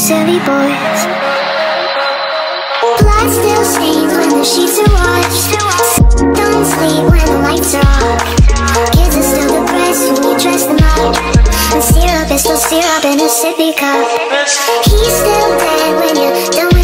silly boys. Blood still stains when the sheets are washed. Don't sleep when the lights are off. Kids are still depressed when you dress them up. And syrup is still syrup in a sippy cup. He's still dead when you're done